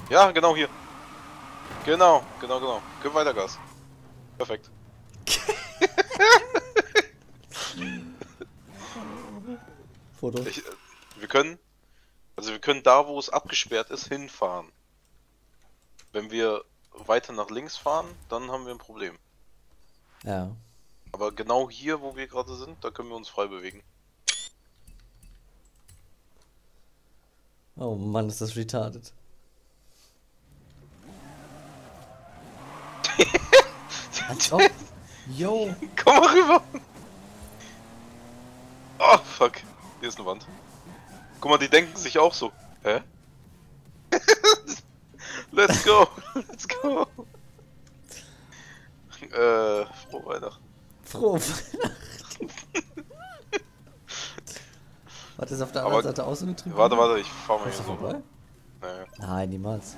Ja, genau hier. Genau. Gib weiter Gas. Perfekt. Foto. Wir können, wir können da, wo es abgesperrt ist, hinfahren. Wenn wir weiter nach links fahren, dann haben wir ein Problem. Ja. Aber genau hier, wo wir gerade sind, da können wir uns frei bewegen. Oh Mann, ist das retarded. Als ob. Yo. Komm mal rüber! Oh, fuck. Hier ist eine Wand. Guck mal, die denken sich auch so. Hä? Let's go! Let's go! Frohe Weihnachten. Froh. Warte, ist auf der anderen Aber, Seite auch so eine Tribüne? warte, ich fahr mal Kommst hier du so vorbei? lang. Naja. Nein, niemals.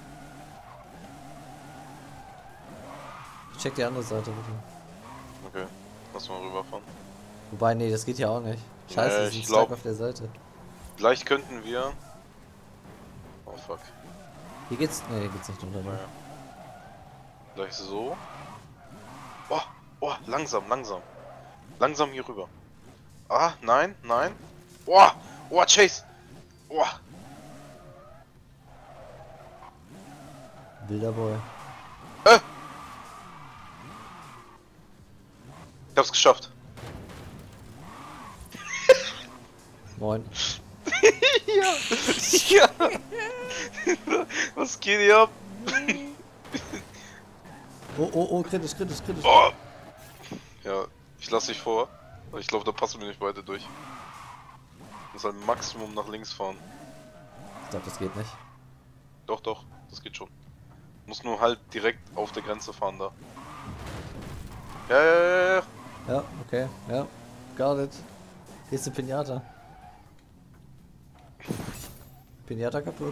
Ich check die andere Seite bitte. Okay. Lass mal rüberfahren. Wobei, nee, das geht ja auch nicht. Scheiße, wir Ich sind stuck glaube, auf der Seite. gleich könnten wir. Oh fuck. Hier geht's. Nee, hier geht's nicht runter. Ne? Naja. Gleich so. Oh, oh, langsam. Langsam hier rüber. Ah, nein. Oh, oh, Chase. Oh. Wilder Boy. Ich hab's geschafft. Moin. Ja. Was geht hier ab? Oh, kritisch. Oh. Ja, ich lass dich vor. Ich glaube, da passen wir nicht beide durch. Ich muss halt Maximum nach links fahren. Ich glaube, das geht nicht. Doch, das geht schon. Muss nur halt direkt auf der Grenze fahren da. Ja. Ja, okay, ja. Got it. Hier ist eine Pinata. Pinata kaputt.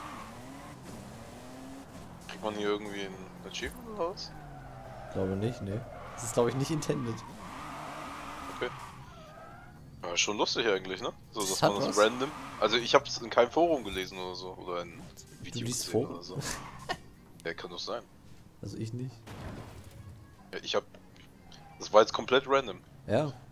Kriegt man hier irgendwie ein Achievement raus? Glaube nicht, ne. Das ist, glaube ich, nicht intended. Okay. Ja, schon lustig eigentlich, ne? So, Das dass hat man das was. random. Also ich hab's in keinem Forum gelesen oder so. Oder in Video liest gesehen Forum? oder so. Ja, kann doch sein. Also ich nicht. Ja, das war jetzt komplett random. Ja,